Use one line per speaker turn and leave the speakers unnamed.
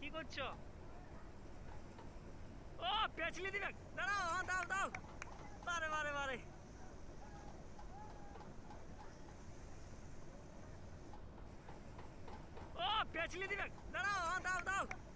কি করছো? ও পেছলি দিবে, দাঁড়াও, হ্যাঁ দাও দাও। বারে বারে বারে। ও পেছলি দিবে, দাঁড়াও, হ্যাঁ দাও দাও।